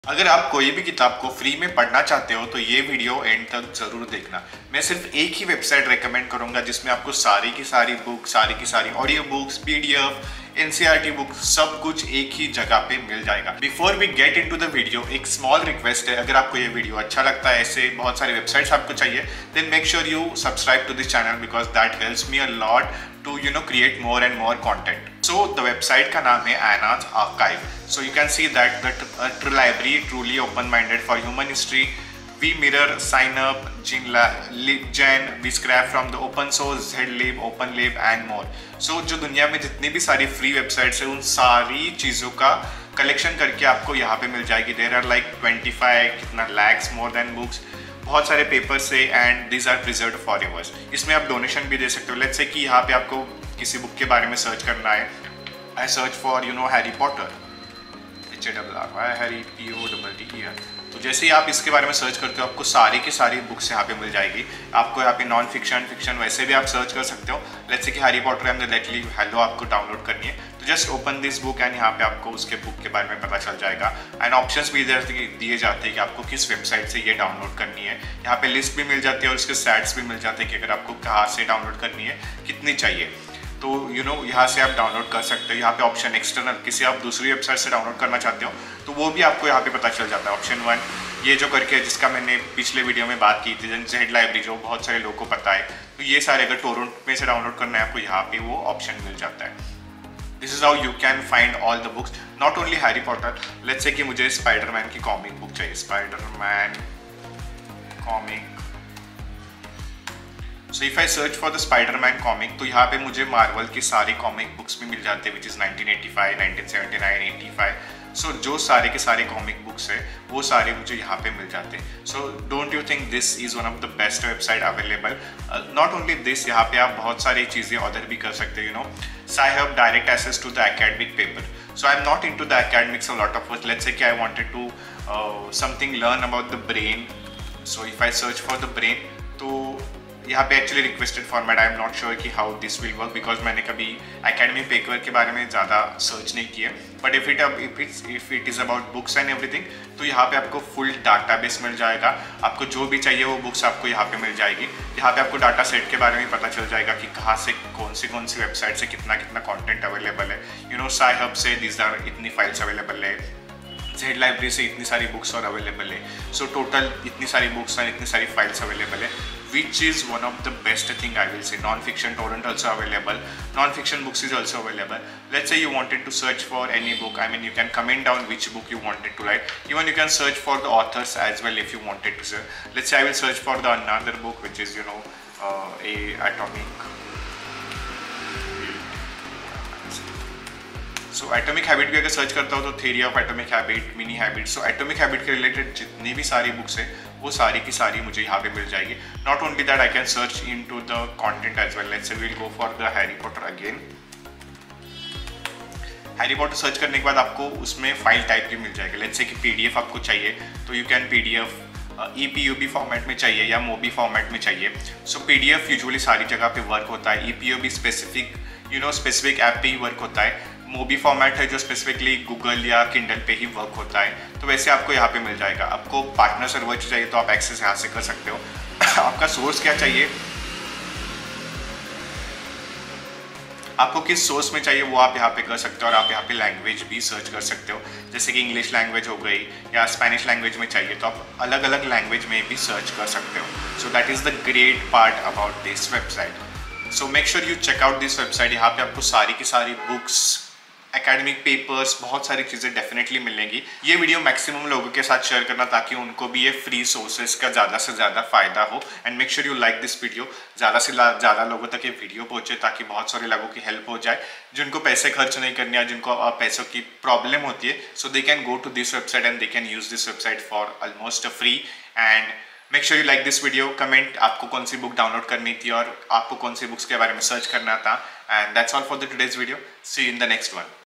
अगर आप कोई भी किताब को फ्री में पढ़ना चाहते हो तो ये वीडियो एंड तक जरूर देखना। मैं सिर्फ एक ही वेबसाइट रेकमेंड करूंगा जिसमें आपको सारी की सारी बुक, सारी की सारी audio books, PDF, NCERT book सब कुछ एक ही जगह पे मिल जाएगा। Before we get into the video, एक स्मॉल रिक्वेस्ट है, अगर आपको ये वीडियो अच्छा लगता है, ऐसे बहुत सारी वेबसाइट्स आपको चाहिए, then make sure you subscribe to this channel because that helps me a lot to create more and more content. So the website का नाम है Anna's Archive. So you can see that the library truly open-minded for human history. We mirror, sign up, Gen, we scrap from the open source, Zlib, OpenLib and more. So जो दुनिया में जितनी भी सारी free websites है उन सारी चीज़ों का कलेक्शन करके आपको यहाँ पे मिल जाएगी। There are like 25 कितना lakhs more than books, बहुत सारे पेपर्स से and these are preserved for evers. इसमें आप डोनेशन भी दे सकते हो। लेट्स से कि यहाँ पे आपको किसी बुक के बारे में सर्च करना है। I search for Harry Potter, HARR, Harry POTTER। तो जैसे ही आप इसके बारे में सर्च करते हो आपको सारी की सारी बुक्स यहाँ पे मिल जाएगी। आपको यहाँ पे नॉन फिक्शन, फिक्शन वैसे भी आप सर्च कर सकते हो। लेट्स से कि Harry Potter and the deathly hallows आपको डाउनलोड करनी है तो just open this book and यहाँ पे आपको उसके बुक के बारे में पता चल जाएगा। एंड ऑप्शंस भी इधर दिए जाते हैं कि आपको किस वेबसाइट से ये डाउनलोड करनी है। यहाँ पे लिस्ट भी मिल जाती है और उसके सैट्स भी मिल जाते हैं कि अगर आपको कहाँ से डाउनलोड करनी है, कितनी चाहिए। तो यहाँ से आप डाउनलोड कर सकते हो। यहाँ पे ऑप्शन एक्सटर्नल, किसी आप दूसरी वेबसाइट से डाउनलोड करना चाहते हो तो वो भी आपको यहाँ पे पता चल जाता है। ऑप्शन 1 ये जो करके है, जिसका मैंने पिछले वीडियो में बात की थी, जेड लाइब्रेरी, जो बहुत सारे लोगों को पता है। तो ये सारे अगर टोरेंट में से डाउनलोड करना है आपको यहाँ पे वो ऑप्शन मिल जाता है। This is how you can find all the books, not only Harry Potter. Let's say कि मुझे स्पाइडरमैन की कॉमिक बुक चाहिए, Spiderman comic. So if I search for the Spiderman comic तो यहाँ पे मुझे मार्वल की सारी कॉमिक बुक्स भी मिल जाते हैं, विच इज़ 1985, 1979, 85। सो जो सारे के सारे कॉमिक बुक्स है वो सारे मुझे यहाँ पे मिल जाते हैं। So don't you think this is one of the best website available. Not only this, यहाँ पे आप बहुत सारी चीज़ें ऑर्डर भी कर सकते हो। So I have direct access to the academic paper. So I'm not into the academics a lot of. Let's say I wanted to something learn about the brain. So if I search for the brain, तो यहाँ पे actually requested format, I am not sure कि how this will work because मैंने कभी academic paper के बारे में ज़्यादा सर्च नहीं किया। But if it is about books and everything तो यहाँ पे आपको फुल डाटाबेस मिल जाएगा। आपको जो भी चाहिए वो बुक्स आपको यहाँ पे मिल जाएगी। यहाँ पे आपको डाटा सेट के बारे में पता चल जाएगा कि कहाँ से कौन सी वेबसाइट से कितना कंटेंट अवेलेबल है। साई हब से दीज आर इतनी फाइल्स अवेलेबल है, जेड लाइब्रेरी से इतनी सारी बुक्स और अवेलेबल है। सो टोटल इतनी सारी बुक्स और इतनी सारी फाइल्स अवेलेबल है, which is one of the best thing I will say. Non-fiction torrent also available, non-fiction books is also available. Let's say you wanted to search for any book, I mean you can comment down which book you wanted to write. Even you can search for the authors as well if you wanted to search. Let's say I will search for the another book which is a atomic. So atomic habit भी अगर search करता हो तो theory of atomic habit, mini habit. So atomic habit के related जितनी भी सारी books है वो सारी की सारी मुझे यहाँ पे मिल जाएगी। Not only that, I can search into the content as well. Let's say we will go for the Harry Potter again. Harry Potter search करने के बाद आपको उसमें फाइल टाइप भी मिल जाएगा। लेट्स से कि पीडीएफ आपको चाहिए तो you can PDF, EPUB format में चाहिए या मोबी फॉर्मेट में चाहिए। सो पीडीएफ यूजुअली सारी जगह पे वर्क होता है। EPUB स्पेसिफिक ऐप पे ही वर्क होता है। मोबी फॉर्मेट है जो स्पेसिफिकली गूगल या किंडल पे ही वर्क होता है। तो वैसे आपको यहाँ पे मिल जाएगा। आपको पार्टनर सर्वर चाहिए तो आप एक्सेस यहाँ से कर सकते हो। आपका सोर्स क्या चाहिए, आपको किस सोर्स में चाहिए वो आप यहाँ पे कर सकते हो। और आप यहाँ पे लैंग्वेज भी सर्च कर सकते हो, जैसे कि इंग्लिश लैंग्वेज हो गई या स्पेनिश लैंग्वेज में चाहिए तो आप अलग अलग लैंग्वेज में भी सर्च कर सकते हो। So that is the great part about this website. So make sure you check out this website. यहाँ पे आपको सारी की सारी बुक्स, एकेडमिक पेपर्स, बहुत सारी चीज़ें डेफिनेटली मिलेंगी। ये वीडियो मैक्सिमम लोगों के साथ शेयर करना ताकि उनको भी ये फ्री सोर्सेज का ज़्यादा से ज़्यादा फायदा हो। And make sure you like this video, ज़्यादा से ज़्यादा लोगों तक ये वीडियो पहुँचे ताकि बहुत सारे लोगों की हेल्प हो जाए जिनको पैसे खर्च नहीं करने या जिनको पैसों की प्रॉब्लम होती है। So they can go to this website and they can use this website for almost free. And make sure you like this video, comment आपको कौन सी बुक डाउनलोड करनी थी और आपको कौन सी बुक्स के बारे में सर्च करना था। And that's all for the today's video. See you in the next one.